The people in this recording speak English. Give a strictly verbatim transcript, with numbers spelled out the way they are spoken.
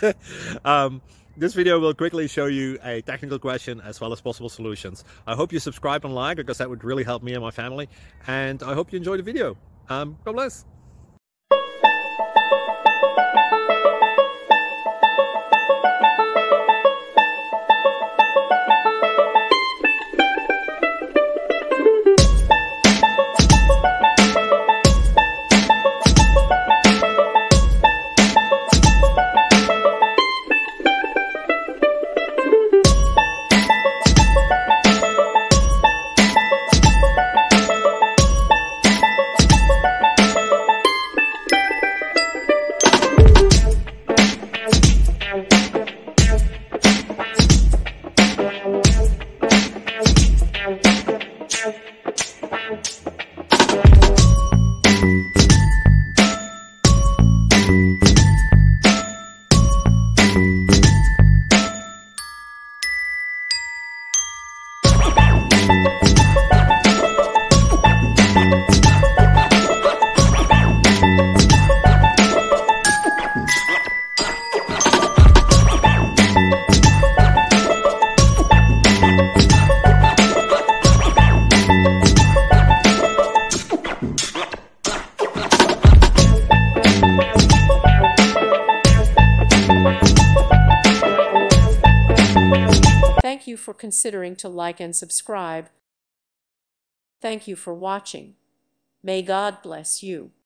um, this video will quickly show you a technical question as well as possible solutions. I hope you subscribe and like, because that would really help me and my family. And I hope you enjoy the video. Um, God bless. Thank you for considering to like and subscribe. Thank you for watching. May God bless you.